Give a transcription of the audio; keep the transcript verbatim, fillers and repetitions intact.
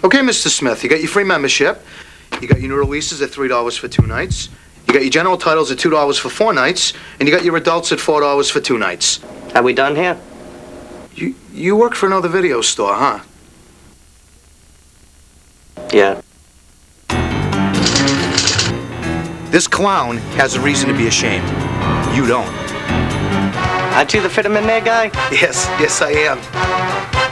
Okay, Mister Smith, you got your free membership. You got your new releases at three dollars for two nights. You got your general titles at two dollars for four nights. And you got your adults at four dollars for two nights. Are we done here? You, you work for another video store, huh? Yeah. This clown has a reason to be ashamed. You don't. Aren't you the fit him in there guy? Yes, yes I am.